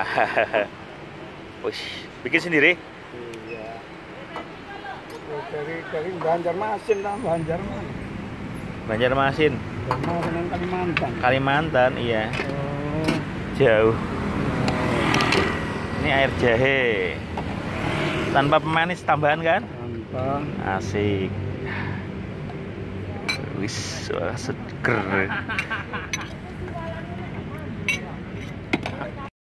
Wih, bikin sendiri? Iya. Dari Banjarmasin lah, Banjarmasin. Banjarmasin. Banjarmasin Kalimantan. Kalimantan, iya. Oh. Jauh. Ini air jahe. Tanpa pemanis tambahan kan? Tanpa. Asik. Wis, seger.